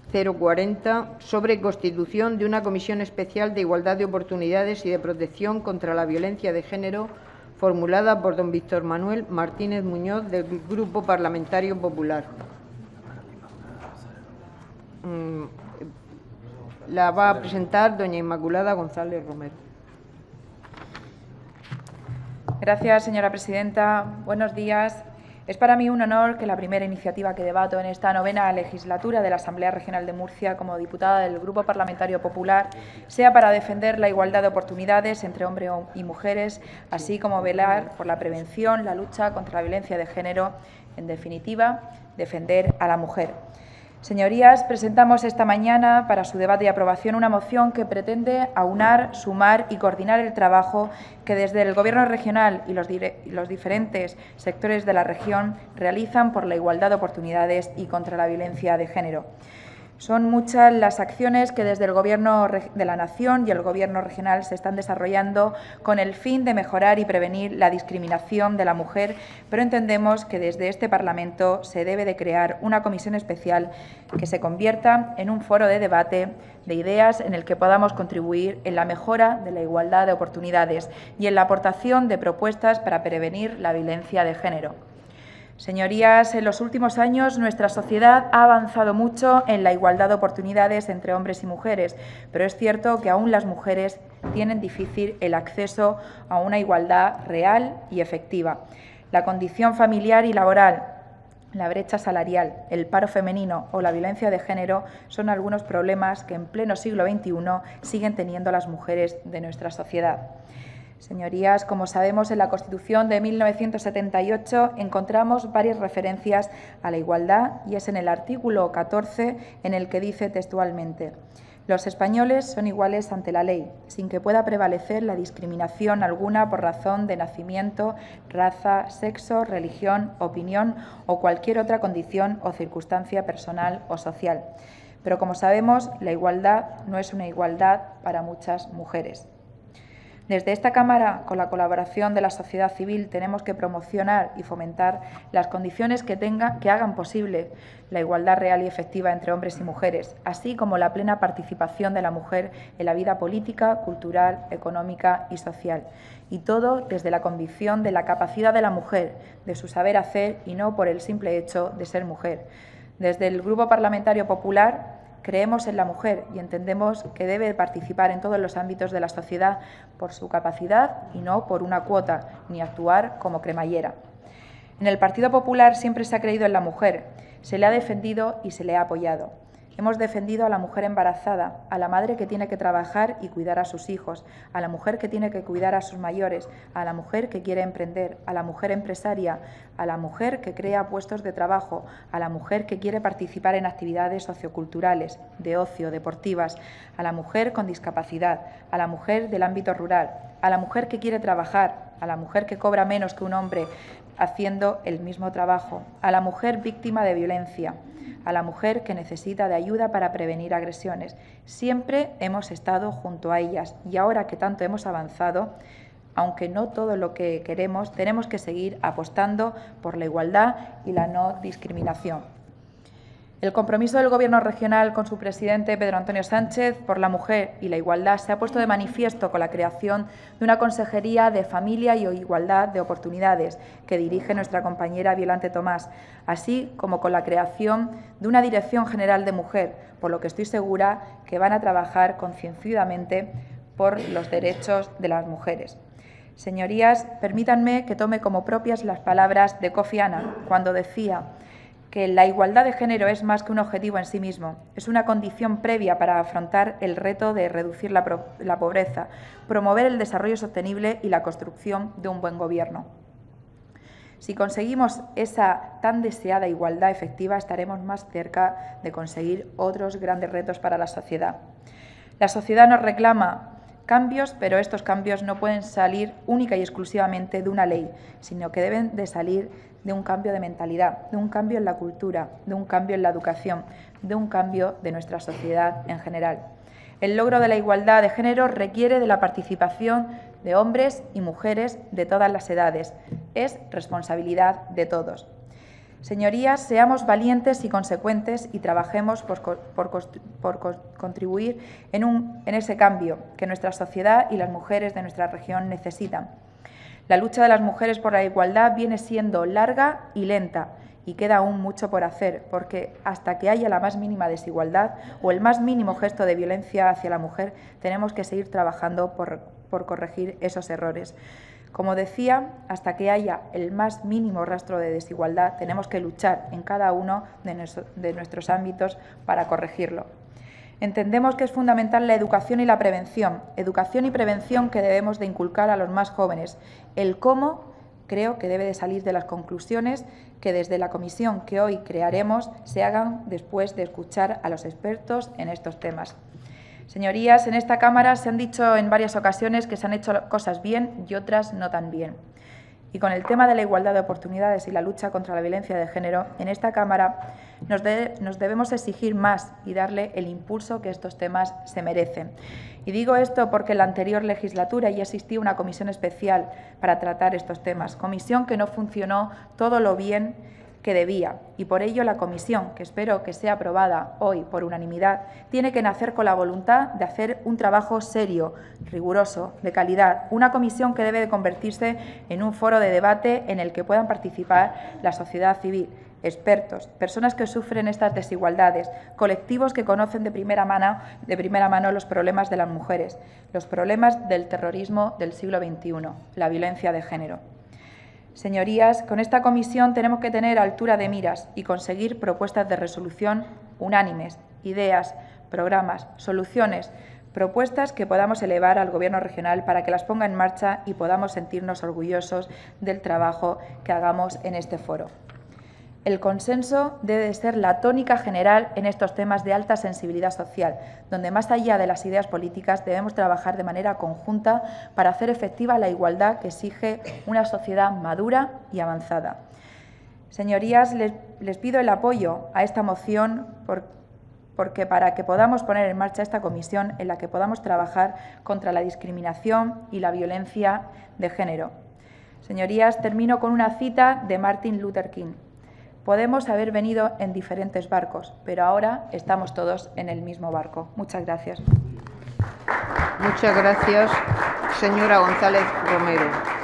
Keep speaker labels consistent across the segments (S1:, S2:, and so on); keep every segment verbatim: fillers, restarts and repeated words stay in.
S1: cero cuarenta sobre constitución de una Comisión Especial de Igualdad de Oportunidades y de Protección contra la Violencia de Género, formulada por don Víctor Manuel Martínez Muñoz, del Grupo Parlamentario Popular. La va a presentar doña Inmaculada González Romero.
S2: Gracias, señora presidenta. Buenos días. Es para mí un honor que la primera iniciativa que debato en esta novena legislatura de la Asamblea Regional de Murcia como diputada del Grupo Parlamentario Popular sea para defender la igualdad de oportunidades entre hombres y mujeres, así como velar por la prevención, la lucha contra la violencia de género, en definitiva, defender a la mujer. Señorías, presentamos esta mañana para su debate y aprobación una moción que pretende aunar, sumar y coordinar el trabajo que desde el Gobierno regional y los, los diferentes sectores de la región realizan por la igualdad de oportunidades y contra la violencia de género. Son muchas las acciones que desde el Gobierno de la Nación y el Gobierno regional se están desarrollando con el fin de mejorar y prevenir la discriminación de la mujer, pero entendemos que desde este Parlamento se debe de crear una comisión especial que se convierta en un foro de debate de ideas en el que podamos contribuir en la mejora de la igualdad de oportunidades y en la aportación de propuestas para prevenir la violencia de género. Señorías, en los últimos años nuestra sociedad ha avanzado mucho en la igualdad de oportunidades entre hombres y mujeres, pero es cierto que aún las mujeres tienen difícil el acceso a una igualdad real y efectiva. La condición familiar y laboral, la brecha salarial, el paro femenino o la violencia de género son algunos problemas que en pleno siglo veintiuno siguen teniendo las mujeres de nuestra sociedad. Señorías, como sabemos, en la Constitución de mil novecientos setenta y ocho encontramos varias referencias a la igualdad y es en el artículo catorce en el que dice textualmente: los españoles son iguales ante la ley, sin que pueda prevalecer la discriminación alguna por razón de nacimiento, raza, sexo, religión, opinión o cualquier otra condición o circunstancia personal o social. Pero, como sabemos, la igualdad no es una igualdad para muchas mujeres. Desde esta Cámara, con la colaboración de la sociedad civil, tenemos que promocionar y fomentar las condiciones que, tenga, que hagan posible la igualdad real y efectiva entre hombres y mujeres, así como la plena participación de la mujer en la vida política, cultural, económica y social. Y todo desde la convicción de la capacidad de la mujer, de su saber hacer y no por el simple hecho de ser mujer. Desde el Grupo Parlamentario Popular, creemos en la mujer y entendemos que debe participar en todos los ámbitos de la sociedad por su capacidad y no por una cuota, ni actuar como cremallera. En el Partido Popular siempre se ha creído en la mujer, se le ha defendido y se le ha apoyado. Hemos defendido a la mujer embarazada, a la madre que tiene que trabajar y cuidar a sus hijos, a la mujer que tiene que cuidar a sus mayores, a la mujer que quiere emprender, a la mujer empresaria, a la mujer que crea puestos de trabajo, a la mujer que quiere participar en actividades socioculturales, de ocio, deportivas, a la mujer con discapacidad, a la mujer del ámbito rural, a la mujer que quiere trabajar, a la mujer que cobra menos que un hombre haciendo el mismo trabajo, a la mujer víctima de violencia, a la mujer que necesita de ayuda para prevenir agresiones. Siempre hemos estado junto a ellas y ahora que tanto hemos avanzado, aunque no todo lo que queremos, tenemos que seguir apostando por la igualdad y la no discriminación. El compromiso del Gobierno regional con su presidente Pedro Antonio Sánchez por la mujer y la igualdad se ha puesto de manifiesto con la creación de una Consejería de Familia y Igualdad de Oportunidades que dirige nuestra compañera Violante Tomás, así como con la creación de una Dirección General de Mujer, por lo que estoy segura que van a trabajar concienzudamente por los derechos de las mujeres. Señorías, permítanme que tome como propias las palabras de Kofi Annan cuando decía que la igualdad de género es más que un objetivo en sí mismo, es una condición previa para afrontar el reto de reducir la, la pobreza, promover el desarrollo sostenible y la construcción de un buen gobierno. Si conseguimos esa tan deseada igualdad efectiva, estaremos más cerca de conseguir otros grandes retos para la sociedad. La sociedad nos reclama cambios, pero estos cambios no pueden salir única y exclusivamente de una ley, sino que deben de salir de un cambio de mentalidad, de un cambio en la cultura, de un cambio en la educación, de un cambio de nuestra sociedad en general. El logro de la igualdad de género requiere de la participación de hombres y mujeres de todas las edades. Es responsabilidad de todos. Señorías, seamos valientes y consecuentes y trabajemos por, por, por contribuir en, un, en ese cambio que nuestra sociedad y las mujeres de nuestra región necesitan. La lucha de las mujeres por la igualdad viene siendo larga y lenta y queda aún mucho por hacer, porque hasta que haya la más mínima desigualdad o el más mínimo gesto de violencia hacia la mujer, tenemos que seguir trabajando por, por corregir esos errores. Como decía, hasta que haya el más mínimo rastro de desigualdad, tenemos que luchar en cada uno de, nuestro, de nuestros ámbitos para corregirlo. Entendemos que es fundamental la educación y la prevención, educación y prevención que debemos de inculcar a los más jóvenes. El cómo creo que debe de salir de las conclusiones que desde la comisión que hoy crearemos se hagan después de escuchar a los expertos en estos temas. Señorías, en esta Cámara se han dicho en varias ocasiones que se han hecho cosas bien y otras no tan bien. Y con el tema de la igualdad de oportunidades y la lucha contra la violencia de género, en esta Cámara nos, de, nos debemos exigir más y darle el impulso que estos temas se merecen. Y digo esto porque en la anterior legislatura ya existía una comisión especial para tratar estos temas, comisión que no funcionó todo lo bien que debía, y por ello la comisión, que espero que sea aprobada hoy por unanimidad, tiene que nacer con la voluntad de hacer un trabajo serio, riguroso, de calidad, una comisión que debe de convertirse en un foro de debate en el que puedan participar la sociedad civil, expertos, personas que sufren estas desigualdades, colectivos que conocen de primera mano, de primera mano los problemas de las mujeres, los problemas del terrorismo del siglo veintiuno, la violencia de género. Señorías, con esta comisión tenemos que tener altura de miras y conseguir propuestas de resolución unánimes, ideas, programas, soluciones, propuestas que podamos elevar al Gobierno regional para que las ponga en marcha y podamos sentirnos orgullosos del trabajo que hagamos en este foro. El consenso debe de ser la tónica general en estos temas de alta sensibilidad social, donde más allá de las ideas políticas debemos trabajar de manera conjunta para hacer efectiva la igualdad que exige una sociedad madura y avanzada. Señorías, les, les pido el apoyo a esta moción por, porque para que podamos poner en marcha esta comisión en la que podamos trabajar contra la discriminación y la violencia de género. Señorías, termino con una cita de Martin Luther King. Podemos haber venido en diferentes barcos, pero ahora estamos todos en el mismo barco. Muchas gracias.
S1: Muchas gracias, señora González Romero.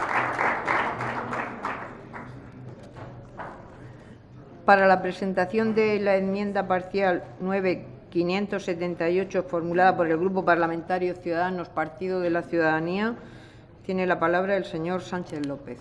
S1: Para la presentación de la enmienda parcial nueve mil quinientos setenta y ocho formulada por el Grupo Parlamentario Ciudadanos Partido de la Ciudadanía, tiene la palabra el señor Sánchez López.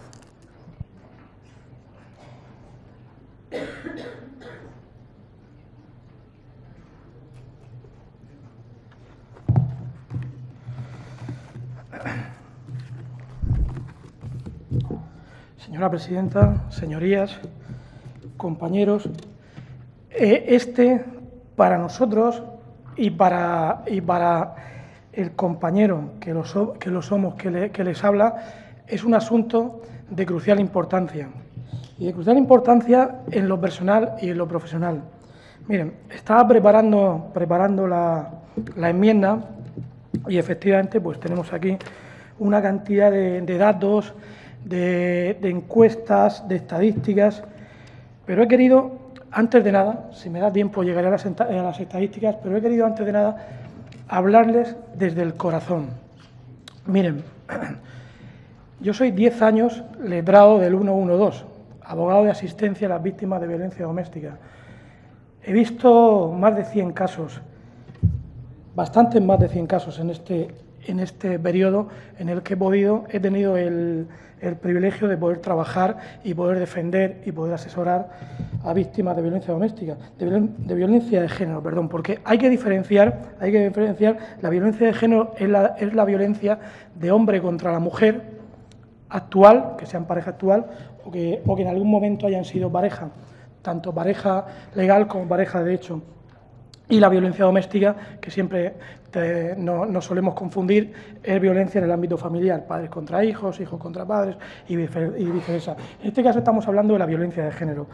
S3: Señora presidenta, señorías, compañeros, eh, este para nosotros y para, y para el compañero que lo, so, que lo somos, que, le, que les habla, es un asunto de crucial importancia. Y de crucial importancia en lo personal y en lo profesional. Miren, estaba preparando, preparando la, la enmienda y efectivamente pues tenemos aquí una cantidad de, de datos, de, de encuestas, de estadísticas, pero he querido, antes de nada, si me da tiempo llegaré a las, a las estadísticas, pero he querido antes de nada hablarles desde el corazón. Miren, yo soy diez años letrado del ciento doce, abogado de asistencia a las víctimas de violencia doméstica. He visto más de cien casos, bastantes más de cien casos en este, en este periodo en el que he podido, he tenido el, el privilegio de poder trabajar y poder defender y poder asesorar a víctimas de violencia doméstica, de, violen, de violencia de género, perdón, porque hay que diferenciar, hay que diferenciar la violencia de género es la, es la violencia de hombre contra la mujer actual, que sean pareja actual, o que, o que en algún momento hayan sido pareja, tanto pareja legal como pareja de hecho. Y la violencia doméstica, que siempre te, no, no solemos confundir, es violencia en el ámbito familiar, padres contra hijos, hijos contra padres y viceversa. En este caso estamos hablando de la violencia de género.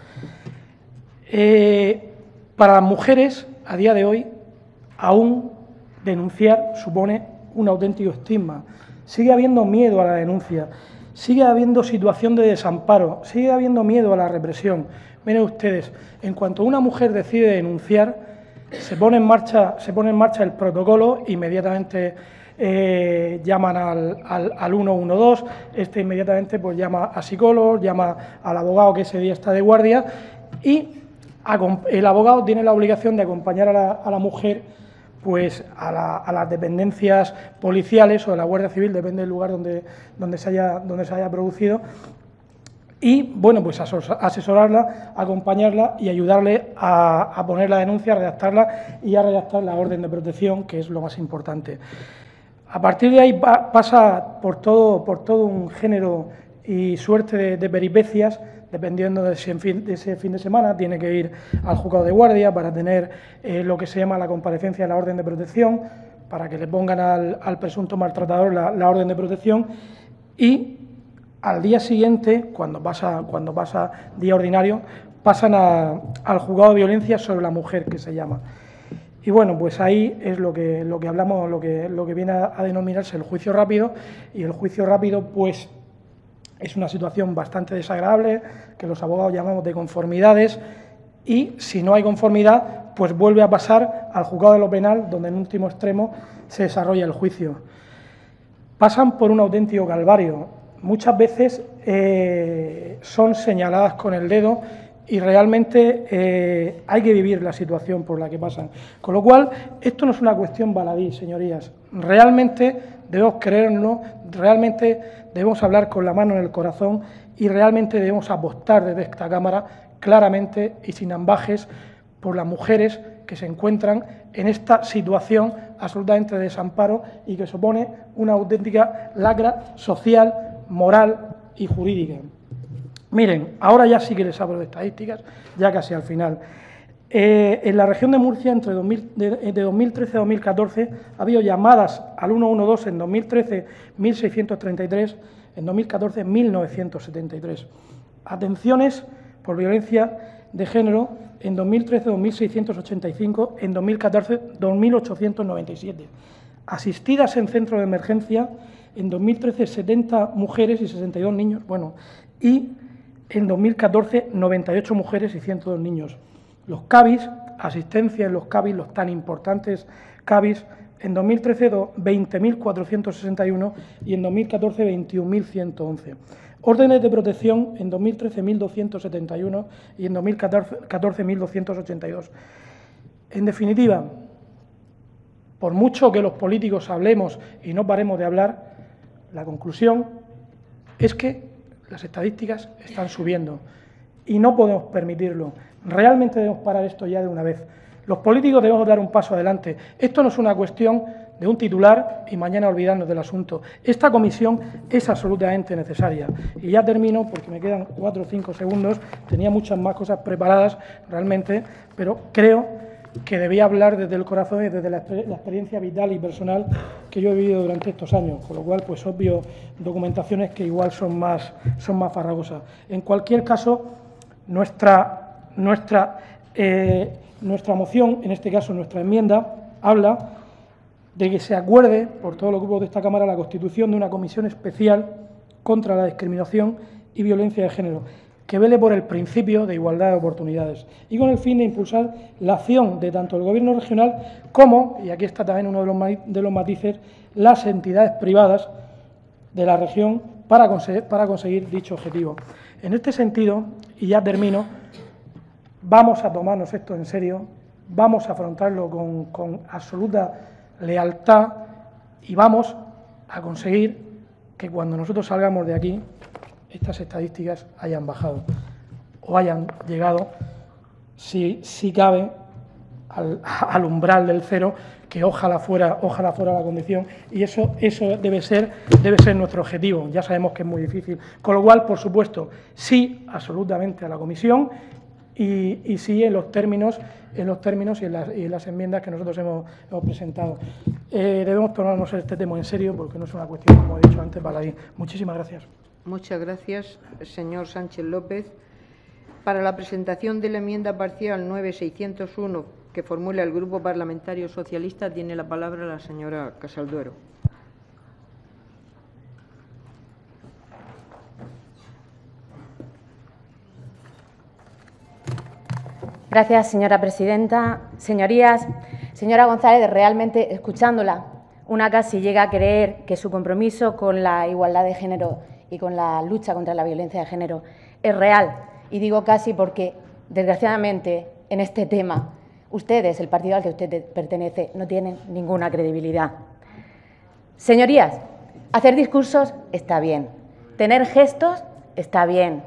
S3: Eh, para las mujeres, a día de hoy, aún denunciar supone un auténtico estigma. Sigue habiendo miedo a la denuncia. Sigue habiendo situación de desamparo, sigue habiendo miedo a la represión. Miren ustedes, en cuanto una mujer decide denunciar, se pone en marcha, se pone en marcha el protocolo, inmediatamente eh, llaman al, al, al uno uno dos, este inmediatamente pues llama a psicólogos, llama al abogado que ese día está de guardia y el abogado tiene la obligación de acompañar a la, a la mujer pues a, la, a las dependencias policiales o de la Guardia Civil, depende del lugar donde, donde, se, haya, donde se haya producido, y, bueno, pues asesorarla, acompañarla y ayudarle a, a poner la denuncia, a redactarla y a redactar la orden de protección, que es lo más importante. A partir de ahí pa, pasa por todo, por todo un género y suerte de, de peripecias, dependiendo de, si en fin, de ese fin de semana tiene que ir al juzgado de guardia para tener eh, lo que se llama la comparecencia de la orden de protección, para que le pongan al, al presunto maltratador la, la orden de protección, y al día siguiente, cuando pasa, cuando pasa día ordinario, pasan a, al juzgado de violencia sobre la mujer, que se llama. Y bueno, pues ahí es lo que, lo que hablamos, lo que, lo que viene a, a denominarse el juicio rápido, y el juicio rápido, pues, es una situación bastante desagradable, que los abogados llamamos de conformidades, y si no hay conformidad, pues vuelve a pasar al juzgado de lo penal, donde en último extremo se desarrolla el juicio. Pasan por un auténtico calvario. Muchas veces eh, son señaladas con el dedo y realmente eh, hay que vivir la situación por la que pasan. Con lo cual, esto no es una cuestión baladí, señorías. Realmente debemos creernos, realmente debemos hablar con la mano en el corazón y realmente debemos apostar desde esta Cámara claramente y sin ambajes por las mujeres que se encuentran en esta situación absolutamente de desamparo y que supone una auténtica lacra social, moral y jurídica. Miren, ahora ya sí que les hablo de estadísticas, ya casi al final. Eh, en la región de Murcia, entre dos mil, de, de dos mil trece a dos mil catorce, ha habido llamadas al uno uno dos en dos mil trece, mil seiscientos treinta y tres, en dos mil catorce, mil novecientos setenta y tres. Atenciones por violencia de género en dos mil trece, dos mil seiscientos ochenta y cinco, en dos mil catorce, dos mil ochocientos noventa y siete. Asistidas en centro de emergencia, en dos mil trece, setenta mujeres y sesenta y dos niños, bueno, y en dos mil catorce, noventa y ocho mujeres y ciento dos niños. Los C A B I S, asistencia en los C A B I S, los tan importantes C A B I S, en dos mil trece, veinte mil cuatrocientos sesenta y uno y en dos mil catorce, veintiún mil ciento once. Órdenes de protección, en dos mil trece, mil doscientos setenta y uno y en dos mil catorce, mil doscientos ochenta y dos. En definitiva, por mucho que los políticos hablemos y no paremos de hablar, la conclusión es que las estadísticas están subiendo y no podemos permitirlo. Realmente debemos parar esto ya de una vez. Los políticos debemos dar un paso adelante. Esto no es una cuestión de un titular y mañana olvidarnos del asunto. Esta comisión es absolutamente necesaria. Y ya termino porque me quedan cuatro o cinco segundos. Tenía muchas más cosas preparadas realmente, pero creo que debía hablar desde el corazón y desde la, la experiencia vital y personal que yo he vivido durante estos años, con lo cual, pues obvio, documentaciones que igual son más, son más farragosas. En cualquier caso, nuestra, nuestra, eh, nuestra moción, en este caso nuestra enmienda, habla de que se acuerde por todos los grupos de esta Cámara la constitución de una comisión especial contra la discriminación y violencia de género, que vele por el principio de igualdad de oportunidades y con el fin de impulsar la acción de tanto el Gobierno regional como, y aquí está también uno de los, de los matices, las entidades privadas de la región para conseguir, para conseguir dicho objetivo. En este sentido, y ya termino, vamos a tomarnos esto en serio, vamos a afrontarlo con, con absoluta lealtad y vamos a conseguir que cuando nosotros salgamos de aquí estas estadísticas hayan bajado o hayan llegado, si, si cabe, al, al umbral del cero, que ojalá fuera, ojalá fuera la condición, y eso, eso debe ser, debe ser nuestro objetivo. Ya sabemos que es muy difícil. Con lo cual, por supuesto, sí, absolutamente a la comisión y, y sí en los términos, en los términos y en las, y en las enmiendas que nosotros hemos, hemos presentado. Eh, debemos tomarnos este tema en serio porque no es una cuestión, como he dicho antes, baladí. Muchísimas gracias.
S1: Muchas gracias, señor Sánchez López. Para la presentación de la enmienda parcial nueve seiscientos uno que formula el Grupo Parlamentario Socialista, tiene la palabra la señora Casalduero.
S4: Gracias, señora presidenta. Señorías, señora González, realmente escuchándola, una casi llega a creer que su compromiso con la igualdad de género y con la lucha contra la violencia de género es real. Y digo casi porque, desgraciadamente, en este tema, ustedes, el partido al que usted pertenece, no tienen ninguna credibilidad. Señorías, hacer discursos está bien, tener gestos está bien.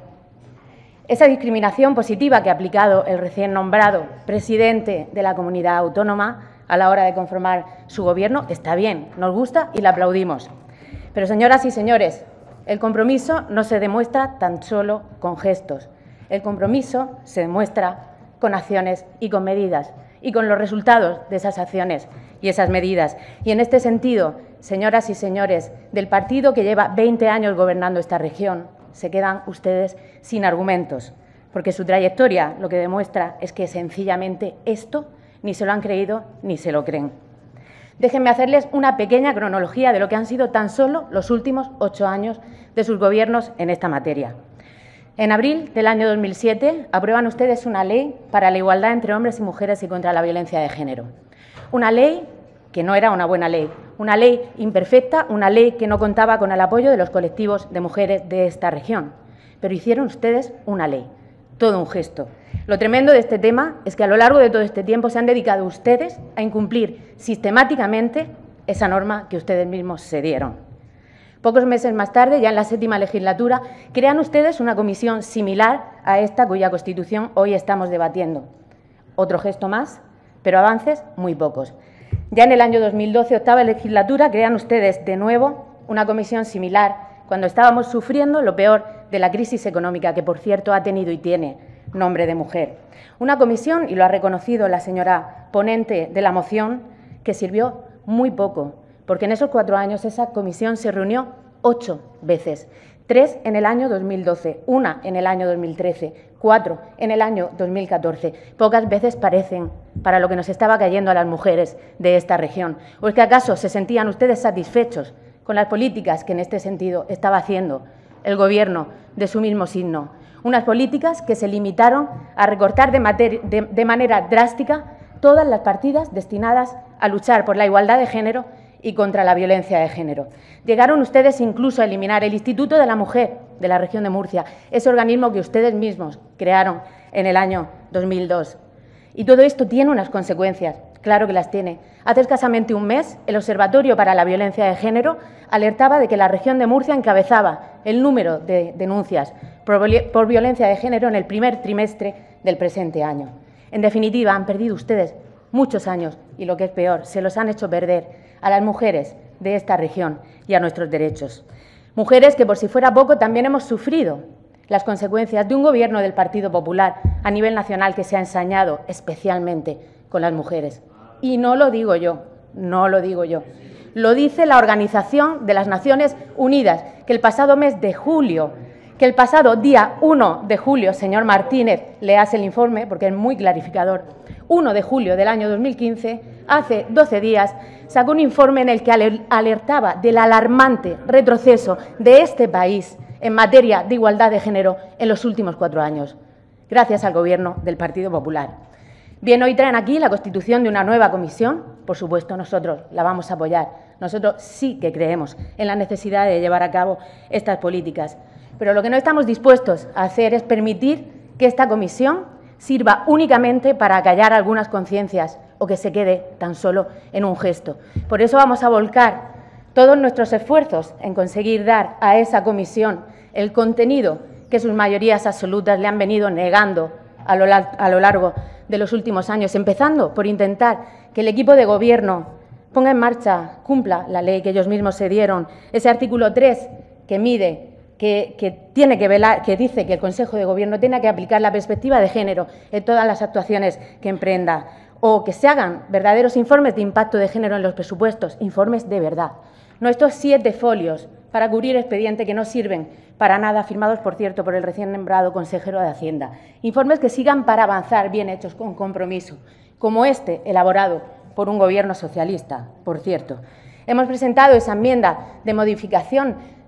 S4: Esa discriminación positiva que ha aplicado el recién nombrado presidente de la comunidad autónoma a la hora de conformar su Gobierno está bien, nos gusta y la aplaudimos. Pero, señoras y señores, el compromiso no se demuestra tan solo con gestos. El compromiso se demuestra con acciones y con medidas, y con los resultados de esas acciones y esas medidas. Y en este sentido, señoras y señores del partido que lleva veinte años gobernando esta región, se quedan ustedes sin argumentos, porque su trayectoria lo que demuestra es que sencillamente esto ni se lo han creído ni se lo creen. Déjenme hacerles una pequeña cronología de lo que han sido tan solo los últimos ocho años de sus gobiernos en esta materia. En abril del año dos mil siete aprueban ustedes una ley para la igualdad entre hombres y mujeres y contra la violencia de género. Una ley que no era una buena ley, una ley imperfecta, una ley que no contaba con el apoyo de los colectivos de mujeres de esta región. Pero hicieron ustedes una ley, todo un gesto. Lo tremendo de este tema es que a lo largo de todo este tiempo se han dedicado ustedes a incumplir sistemáticamente esa norma que ustedes mismos se dieron. Pocos meses más tarde, ya en la séptima legislatura, crean ustedes una comisión similar a esta cuya constitución hoy estamos debatiendo. Otro gesto más, pero avances muy pocos. Ya en el año dos mil doce, octava legislatura, crean ustedes de nuevo una comisión similar cuando estábamos sufriendo lo peor de la crisis económica, que por cierto ha tenido y tiene nombre de mujer. Una comisión, y lo ha reconocido la señora ponente de la moción, que sirvió muy poco, porque en esos cuatro años esa comisión se reunió ocho veces. Tres en el año dos mil doce, una en el año dos mil trece, cuatro en el año dos mil catorce. Pocas veces parecen para lo que nos estaba cayendo a las mujeres de esta región. ¿O es que acaso se sentían ustedes satisfechos con las políticas que en este sentido estaba haciendo el Gobierno de su mismo signo? Unas políticas que se limitaron a recortar de, de, de manera drástica todas las partidas destinadas a luchar por la igualdad de género y contra la violencia de género. Llegaron ustedes incluso a eliminar el Instituto de la Mujer de la región de Murcia, ese organismo que ustedes mismos crearon en el año dos mil dos. Y todo esto tiene unas consecuencias, claro que las tiene. Hace escasamente un mes, el Observatorio para la Violencia de Género alertaba de que la región de Murcia encabezaba el número de denuncias por violencia de género en el primer trimestre del presente año. En definitiva, han perdido ustedes muchos años y, lo que es peor, se los han hecho perder a las mujeres de esta región y a nuestros derechos. Mujeres que, por si fuera poco, también hemos sufrido las consecuencias de un Gobierno del Partido Popular a nivel nacional que se ha ensañado especialmente con las mujeres. Y no lo digo yo, no lo digo yo. Lo dice la Organización de las Naciones Unidas, que el pasado mes de julio, que el pasado día uno de julio, señor Martínez, le hace el informe porque es muy clarificador, uno de julio del año dos mil quince, hace doce días, sacó un informe en el que alertaba del alarmante retroceso de este país en materia de igualdad de género en los últimos cuatro años, gracias al Gobierno del Partido Popular. Bien, hoy traen aquí la constitución de una nueva comisión. Por supuesto, nosotros la vamos a apoyar. Nosotros sí que creemos en la necesidad de llevar a cabo estas políticas. Pero lo que no estamos dispuestos a hacer es permitir que esta comisión sirva únicamente para acallar algunas conciencias o que se quede tan solo en un gesto. Por eso vamos a volcar todos nuestros esfuerzos en conseguir dar a esa comisión el contenido que sus mayorías absolutas le han venido negando a lo, a lo largo de los últimos años, empezando por intentar que el equipo de Gobierno ponga en marcha, cumpla la ley que ellos mismos se dieron, ese artículo tres que mide, que, que tiene que velar, que dice que el Consejo de Gobierno tiene que aplicar la perspectiva de género en todas las actuaciones que emprenda, o que se hagan verdaderos informes de impacto de género en los presupuestos, informes de verdad. No estos siete folios para cubrir expediente que no sirven para nada, firmados, por cierto, por el recién nombrado consejero de Hacienda. Informes que sigan para avanzar, bien hechos, con compromiso, como este, elaborado por un Gobierno socialista, por cierto. Hemos presentado esa enmienda de modificación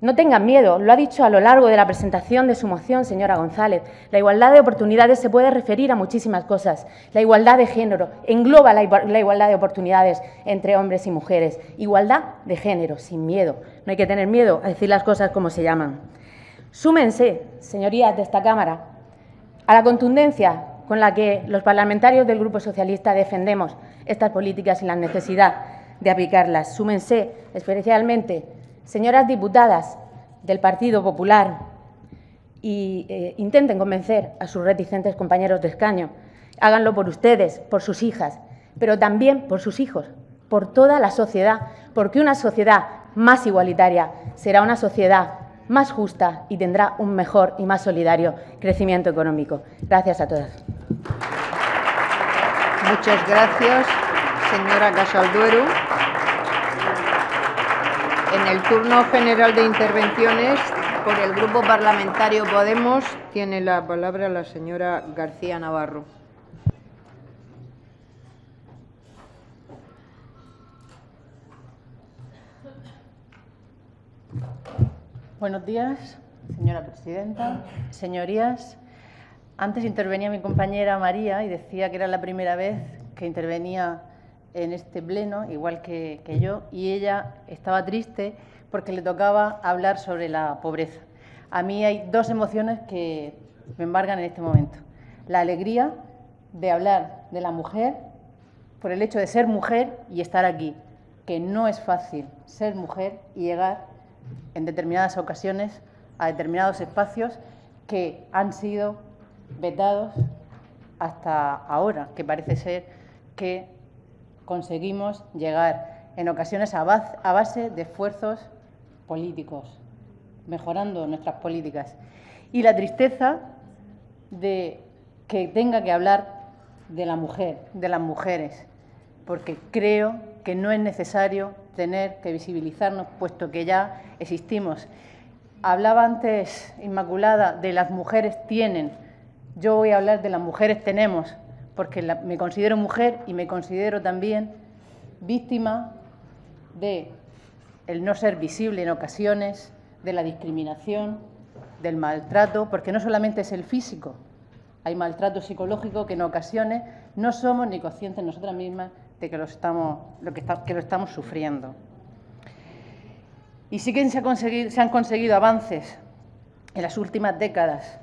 S4: No tengan miedo, lo ha dicho a lo largo de la presentación de su moción, señora González. La igualdad de oportunidades se puede referir a muchísimas cosas. La igualdad de género engloba la, la igualdad de oportunidades entre hombres y mujeres. Igualdad de género, sin miedo. No hay que tener miedo a decir las cosas como se llaman. Súmense, señorías de esta Cámara, a la contundencia con la que los parlamentarios del Grupo Socialista defendemos estas políticas y la necesidad de aplicarlas. Súmense, especialmente, señoras diputadas del Partido Popular, y eh, intenten convencer a sus reticentes compañeros de escaño. Háganlo por ustedes, por sus hijas, pero también por sus hijos, por toda la sociedad, porque una sociedad más igualitaria será una sociedad más justa y tendrá un mejor y más solidario crecimiento económico. Gracias a todas.
S1: Muchas gracias, señora Casalduero. En el turno general de intervenciones, por el Grupo Parlamentario Podemos, tiene la palabra la señora García Navarro.
S5: Buenos días, señora presidenta, señorías. Antes intervenía mi compañera María y decía que era la primera vez que intervenía en este pleno, igual que, que yo, y ella estaba triste porque le tocaba hablar sobre la pobreza. A mí hay dos emociones que me embargan en este momento. La alegría de hablar de la mujer por el hecho de ser mujer y estar aquí, que no es fácil ser mujer y llegar en determinadas ocasiones a determinados espacios que han sido vetados hasta ahora, que parece ser que conseguimos llegar en ocasiones a base, a base de esfuerzos políticos, mejorando nuestras políticas. Y la tristeza de que tenga que hablar de la mujer, de las mujeres, porque creo que no es necesario tener que visibilizarnos, puesto que ya existimos. Hablaba antes Inmaculada de las mujeres tienen, yo voy a hablar de las mujeres tenemos, porque la, me considero mujer y me considero también víctima de el no ser visible en ocasiones, de la discriminación, del maltrato, porque no solamente es el físico, hay maltrato psicológico que en ocasiones no somos ni conscientes nosotras mismas de que lo estamos, lo que, está, que lo estamos sufriendo. Y sí que se, ha conseguido, se han conseguido avances en las últimas décadas.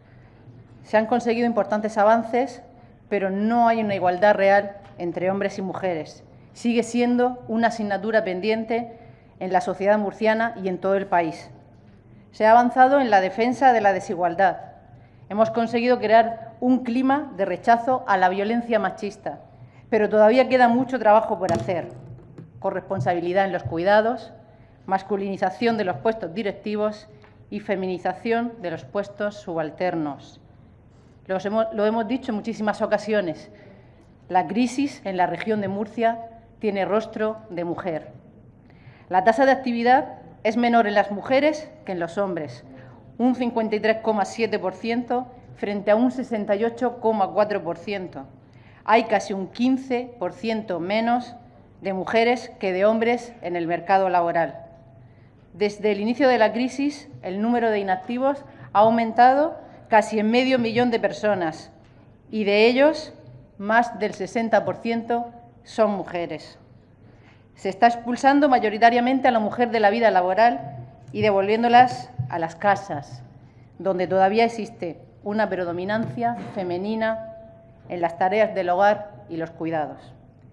S5: Se han conseguido importantes avances, pero no hay una igualdad real entre hombres y mujeres. Sigue siendo una asignatura pendiente en la sociedad murciana y en todo el país. Se ha avanzado en la defensa de la desigualdad. Hemos conseguido crear un clima de rechazo a la violencia machista, pero todavía queda mucho trabajo por hacer. Corresponsabilidad en los cuidados, masculinización de los puestos directivos y feminización de los puestos subalternos. Los hemos, lo hemos dicho en muchísimas ocasiones. La crisis en la región de Murcia tiene rostro de mujer. La tasa de actividad es menor en las mujeres que en los hombres, un cincuenta y tres coma siete por ciento frente a un sesenta y ocho coma cuatro por ciento. Hay casi un quince por ciento menos de mujeres que de hombres en el mercado laboral. Desde el inicio de la crisis, el número de inactivos ha aumentado casi en medio millón de personas y de ellos más del sesenta por ciento son mujeres. Se está expulsando mayoritariamente a la mujer de la vida laboral y devolviéndolas a las casas, donde todavía existe una predominancia femenina en las tareas del hogar y los cuidados.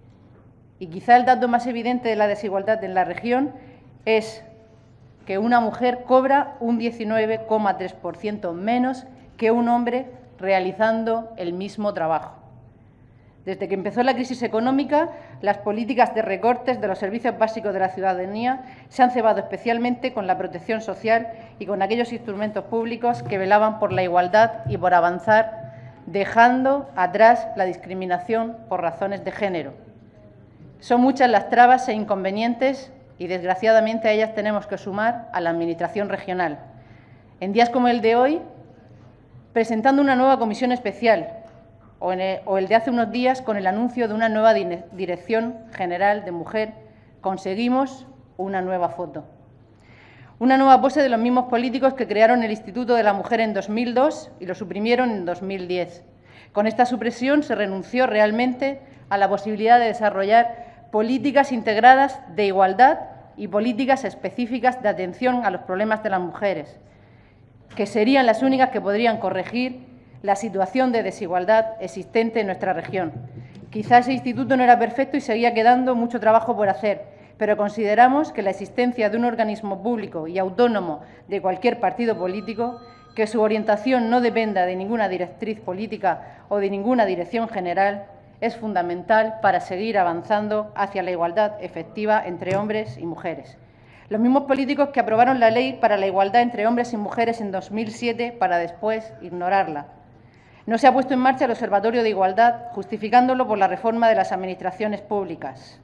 S5: Y quizá el dato más evidente de la desigualdad en la región es que una mujer cobra un diecinueve coma tres por ciento menos que un hombre realizando el mismo trabajo. Desde que empezó la crisis económica, las políticas de recortes de los servicios básicos de la ciudadanía se han cebado especialmente con la protección social y con aquellos instrumentos públicos que velaban por la igualdad y por avanzar, dejando atrás la discriminación por razones de género. Son muchas las trabas e inconvenientes y, desgraciadamente, a ellas tenemos que sumar a la Administración regional. En días como el de hoy, presentando una nueva comisión especial, o, en el, o el de hace unos días con el anuncio de una nueva Dirección General de Mujer, conseguimos una nueva foto. Una nueva pose de los mismos políticos que crearon el Instituto de la Mujer en dos mil dos y lo suprimieron en dos mil diez. Con esta supresión se renunció realmente a la posibilidad de desarrollar políticas integradas de igualdad y políticas específicas de atención a los problemas de las mujeres, que serían las únicas que podrían corregir la situación de desigualdad existente en nuestra región. Quizá ese instituto no era perfecto y seguía quedando mucho trabajo por hacer, pero consideramos que la existencia de un organismo público y autónomo de cualquier partido político, que su orientación no dependa de ninguna directriz política o de ninguna dirección general, es fundamental para seguir avanzando hacia la igualdad efectiva entre hombres y mujeres. Los mismos políticos que aprobaron la Ley para la Igualdad entre hombres y mujeres en dos mil siete para después ignorarla. No se ha puesto en marcha el Observatorio de Igualdad, justificándolo por la reforma de las administraciones públicas.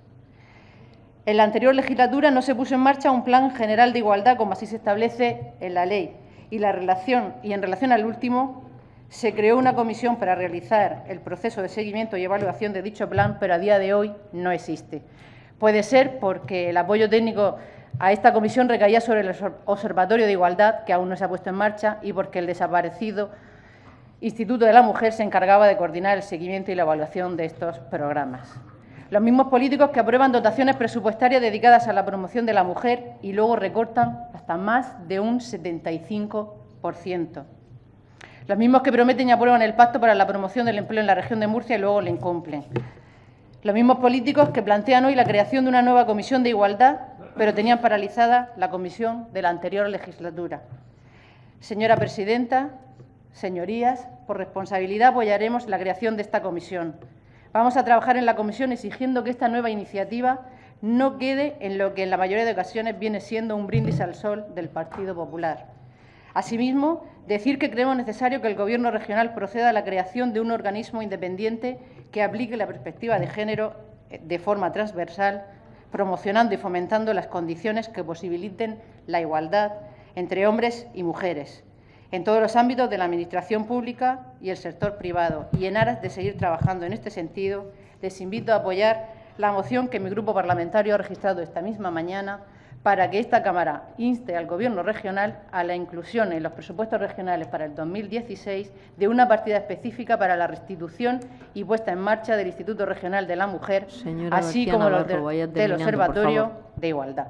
S5: En la anterior legislatura no se puso en marcha un plan general de igualdad, como así se establece en la ley, y, la relación, y en relación al último, se creó una comisión para realizar el proceso de seguimiento y evaluación de dicho plan, pero a día de hoy no existe. Puede ser porque el apoyo técnico a esta comisión recaía sobre el Observatorio de Igualdad, que aún no se ha puesto en marcha, y porque el desaparecido Instituto de la Mujer se encargaba de coordinar el seguimiento y la evaluación de estos programas. Los mismos políticos que aprueban dotaciones presupuestarias dedicadas a la promoción de la mujer y luego recortan hasta más de un setenta y cinco por ciento. Los mismos que prometen y aprueban el Pacto para la Promoción del Empleo en la región de Murcia y luego lo incumplen. Los mismos políticos que plantean hoy la creación de una nueva comisión de igualdad, pero tenían paralizada la comisión de la anterior legislatura. Señora presidenta, señorías, por responsabilidad apoyaremos la creación de esta comisión. Vamos a trabajar en la comisión exigiendo que esta nueva iniciativa no quede en lo que en la mayoría de ocasiones viene siendo un brindis al sol del Partido Popular. Asimismo, decir que creemos necesario que el Gobierno regional proceda a la creación de un organismo independiente que aplique la perspectiva de género de forma transversal, promocionando y fomentando las condiciones que posibiliten la igualdad entre hombres y mujeres en todos los ámbitos de la Administración pública y el sector privado. Y en aras de seguir trabajando en este sentido, les invito a apoyar la moción que mi grupo parlamentario ha registrado esta misma mañana para que esta Cámara inste al Gobierno regional a la inclusión en los presupuestos regionales para el dos mil dieciséis de una partida específica para la restitución y puesta en marcha del Instituto Regional de la Mujer,
S1: Señora
S5: así
S1: García
S5: como
S1: Navarro,
S5: los de, del Observatorio de Igualdad.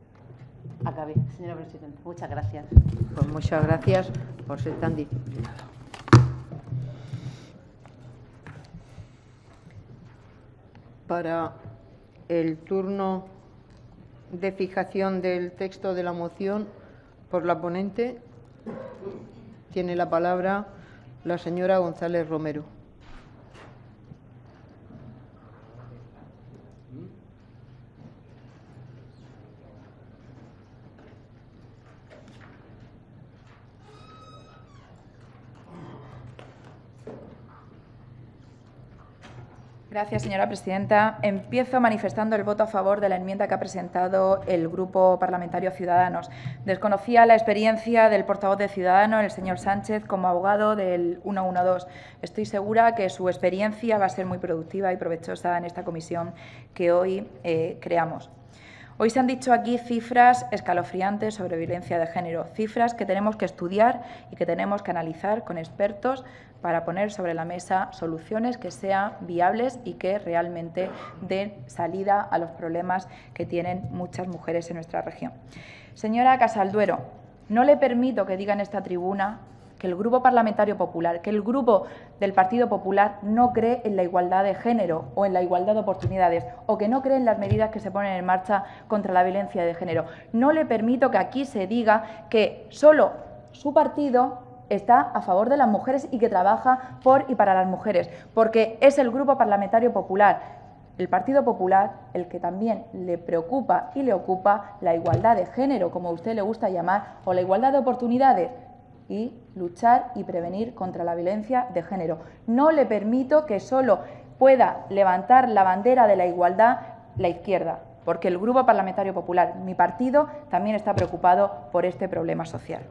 S5: Acabé, señora presidenta. Muchas gracias.
S1: Pues muchas gracias por ser tan disciplinada. Para el turno de fijación del texto de la moción por la ponente, tiene la palabra la señora González Romero.
S2: Gracias, señora presidenta. Empiezo manifestando el voto a favor de la enmienda que ha presentado el Grupo Parlamentario Ciudadanos. Desconocía la experiencia del portavoz de Ciudadanos, el señor Sánchez, como abogado del ciento doce. Estoy segura que su experiencia va a ser muy productiva y provechosa en esta comisión que hoy eh, creamos. Hoy se han dicho aquí cifras escalofriantes sobre violencia de género, cifras que tenemos que estudiar y que tenemos que analizar con expertos para poner sobre la mesa soluciones que sean viables y que realmente den salida a los problemas que tienen muchas mujeres en nuestra región. Señora Casalduero, no le permito que diga en esta tribuna que el Grupo Parlamentario Popular, que el Grupo del Partido Popular no cree en la igualdad de género o en la igualdad de oportunidades o que no cree en las medidas que se ponen en marcha contra la violencia de género. No le permito que aquí se diga que solo su partido está a favor de las mujeres y que trabaja por y para las mujeres, porque es el Grupo Parlamentario Popular, el Partido Popular, el que también le preocupa y le ocupa la igualdad de género, como a usted le gusta llamar, o la igualdad de oportunidades, y luchar y prevenir contra la violencia de género. No le permito que solo pueda levantar la bandera de la igualdad la izquierda, porque el Grupo Parlamentario Popular, mi partido, también está preocupado por este problema social.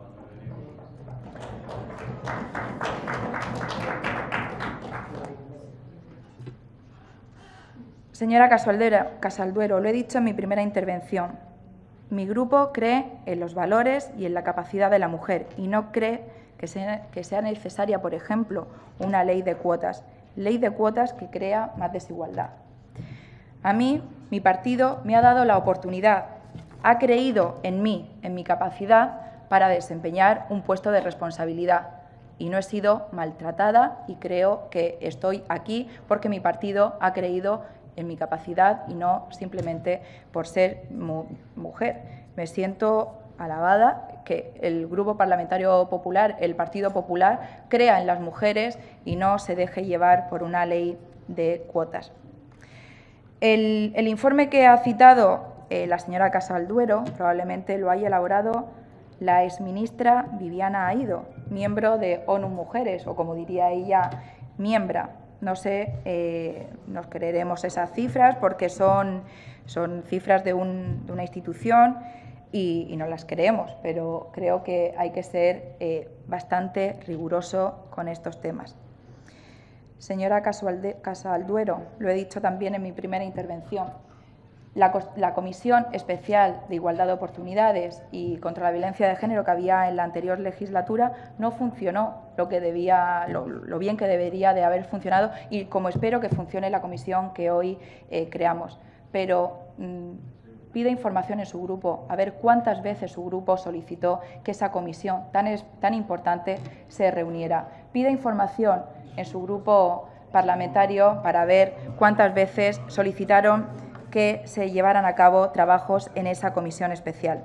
S2: Señora Casalduero, lo he dicho en mi primera intervención. Mi grupo cree en los valores y en la capacidad de la mujer y no cree que sea, que sea necesaria, por ejemplo, una ley de cuotas, ley de cuotas que crea más desigualdad. A mí, mi partido me ha dado la oportunidad, ha creído en mí, en mi capacidad para desempeñar un puesto de responsabilidad y no he sido maltratada y creo que estoy aquí porque mi partido ha creído en mi capacidad y no simplemente por ser mu mujer. Me siento alabada que el Grupo Parlamentario Popular, el Partido Popular, crea en las mujeres y no se deje llevar por una ley de cuotas. El, el informe que ha citado eh, la señora Casalduero probablemente lo haya elaborado la exministra Viviana Aido, miembro de ONU Mujeres, o como diría ella, miembra. No sé, eh, nos creeremos esas cifras porque son, son cifras de, un, de una institución y, y no las creemos, pero creo que hay que ser eh, bastante riguroso con estos temas. Señora Casalduero, lo he dicho también en mi primera intervención, la, la Comisión Especial de Igualdad de Oportunidades y contra la Violencia de Género que había en la anterior legislatura no funcionó lo, que debía, lo, lo bien que debería de haber funcionado y como espero que funcione la comisión que hoy eh, creamos. Pero mmm, pide información en su grupo, a ver cuántas veces su grupo solicitó que esa comisión tan, es, tan importante se reuniera. Pide información en su grupo parlamentario para ver cuántas veces solicitaron que se llevaran a cabo trabajos en esa comisión especial.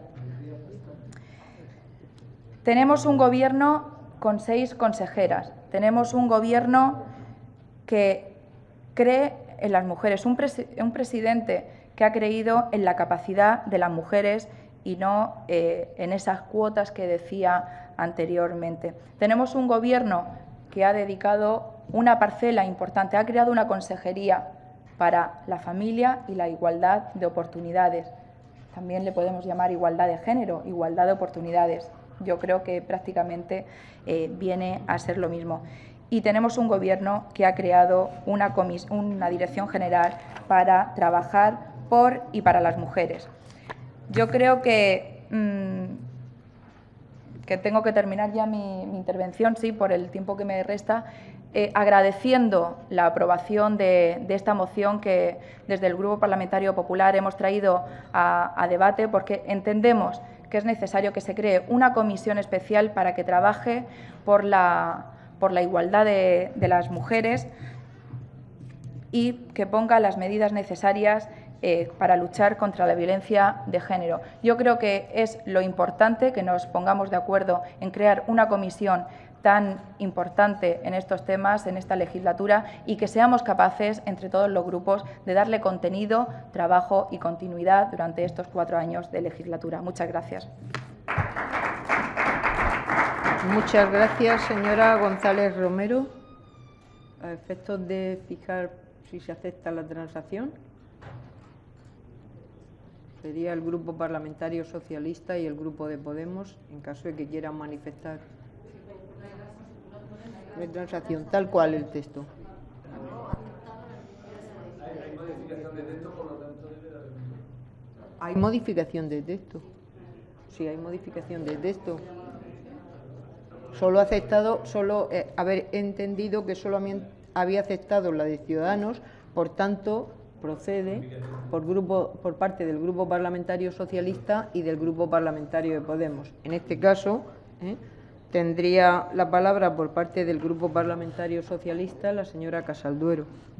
S2: Tenemos un Gobierno con seis consejeras, tenemos un Gobierno que cree en las mujeres, un, pres un presidente que ha creído en la capacidad de las mujeres y no eh, en esas cuotas que decía anteriormente. Tenemos un Gobierno que ha dedicado una parcela importante, ha creado una consejería para la familia y la igualdad de oportunidades. También le podemos llamar igualdad de género, igualdad de oportunidades. Yo creo que prácticamente eh, viene a ser lo mismo. Y tenemos un Gobierno que ha creado una, una dirección general para trabajar por y para las mujeres. Yo creo que, mmm, que tengo que terminar ya mi, mi intervención, sí, por el tiempo que me resta, Eh, agradeciendo la aprobación de, de esta moción que desde el Grupo Parlamentario Popular hemos traído a, a debate porque entendemos que es necesario que se cree una comisión especial para que trabaje por la, por la igualdad de, de las mujeres y que ponga las medidas necesarias eh, para luchar contra la violencia de género. Yo creo que es lo importante que nos pongamos de acuerdo en crear una comisión tan importante en estos temas, en esta legislatura, y que seamos capaces, entre todos los grupos, de darle contenido, trabajo y continuidad durante estos cuatro años de legislatura. Muchas gracias.
S1: Muchas gracias, señora González Romero. A efectos de fijar si se acepta la transacción, sería el Grupo Parlamentario Socialista y el Grupo de Podemos, en caso de que quieran manifestar la transacción, tal cual el texto. Hay modificación de texto. Sí, hay modificación de texto. Solo ha aceptado, solo eh, haber entendido que solo había aceptado la de Ciudadanos, por tanto procede por grupo, por parte del Grupo Parlamentario Socialista y del Grupo Parlamentario de Podemos. En este caso, ¿eh? tendría la palabra por parte del Grupo Parlamentario Socialista la señora Casalduero.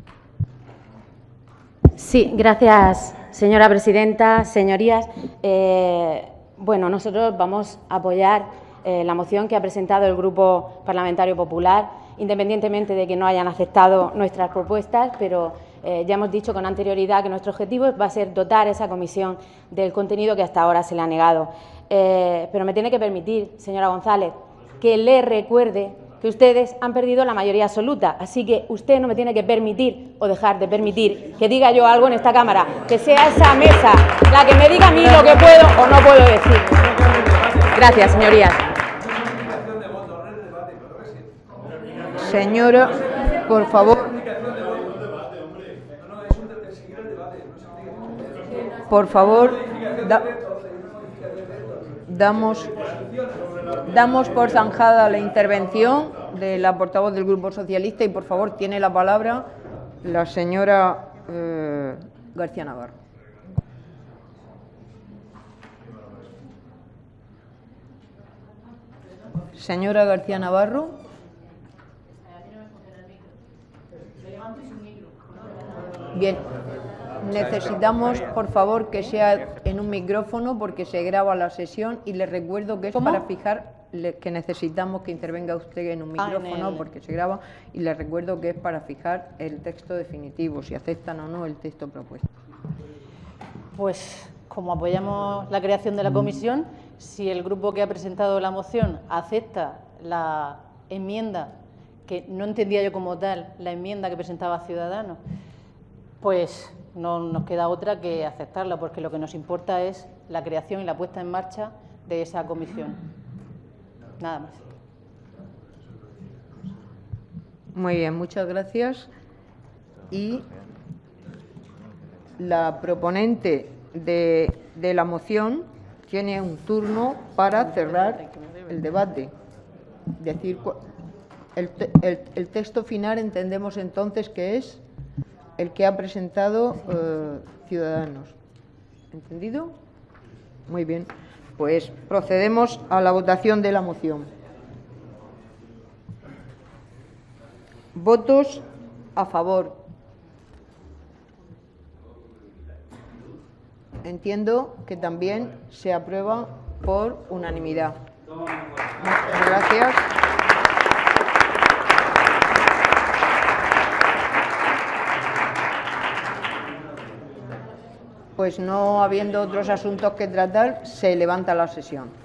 S4: Sí, gracias, señora presidenta. Señorías, eh, bueno, nosotros vamos a apoyar eh, la moción que ha presentado el Grupo Parlamentario Popular, independientemente de que no hayan aceptado nuestras propuestas, pero eh, ya hemos dicho con anterioridad que nuestro objetivo va a ser dotar a esa comisión del contenido que hasta ahora se le ha negado. Eh, pero me tiene que permitir, señora González, que le recuerde que ustedes han perdido la mayoría absoluta. Así que usted no me tiene que permitir o dejar de permitir que diga yo algo en esta Cámara, que sea esa mesa la que me diga a mí lo que puedo o no puedo decir. Gracias, señorías.
S1: Señora, por favor. Por favor, da, Damos, damos por zanjada la intervención de la portavoz del Grupo Socialista y, por favor, tiene la palabra la señora eh, García Navarro. Señora García Navarro. Bien, necesitamos, por favor, que sea en un micrófono porque se graba la sesión y les recuerdo que es
S5: ¿Cómo?
S1: para fijar le- que necesitamos que intervenga usted en un
S5: Ah, en
S1: micrófono
S5: el-
S1: porque se graba y les recuerdo que es para fijar el texto definitivo, si aceptan o no el texto propuesto.
S5: Pues como apoyamos la creación de la comisión, si el grupo que ha presentado la moción acepta la enmienda, que no entendía yo como tal, la enmienda que presentaba Ciudadanos, pues no nos queda otra que aceptarla, porque lo que nos importa es la creación y la puesta en marcha de esa comisión. Nada más.
S1: Muy bien, muchas gracias. Y la proponente de, de la moción tiene un turno para cerrar el debate. Decir, cu- el, te- el- el texto final entendemos entonces que es el que ha presentado eh, Ciudadanos. ¿Entendido? Muy bien. Pues procedemos a la votación de la moción. Votos a favor. Entiendo que también se aprueba por unanimidad. Muchas gracias. Pues no habiendo otros asuntos que tratar, se levanta la sesión.